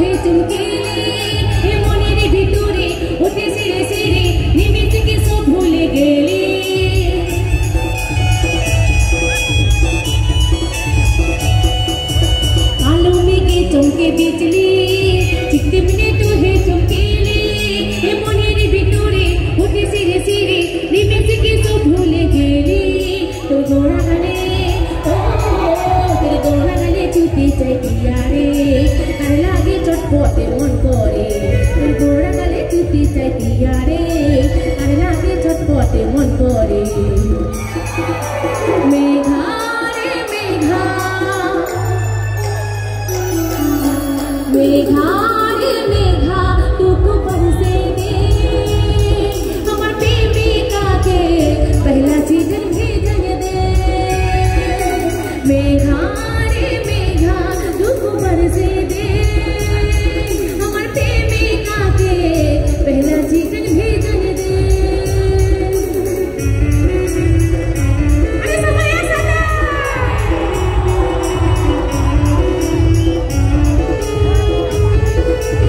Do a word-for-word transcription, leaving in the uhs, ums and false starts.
तुहे चुमकेले हे मनेर भितरे ओठे सिरे सिरे निमिषके सब भूले गेले आलो मेघे चमके बिजली चिकटिमने तुहे चुमकेले हे मनेर भितरे ओठे सिरे सिरे निमिषके सब भूले गेले तो गोड़ा गाले ओ तेरे गोड़ा गाले छूते चाय दिया रे अरे लागे चटपटे मन करे तेरे गोड़ा गाले छूते चाय दिया रे अरे लागे चटपटे मन करे मेघा रे मेघा मेघा